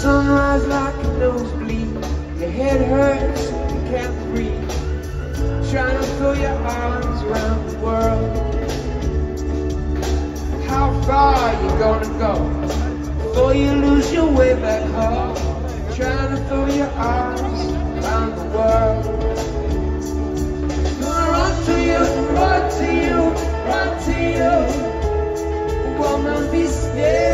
sunrise like a nosebleed. Your head hurts, you can't breathe. Trying to throw your arms around the world. How far are you gonna go before you lose your way back home? Trying to throw your arms around the world. Gonna run to you, run to you, run to you. Woman, be scared.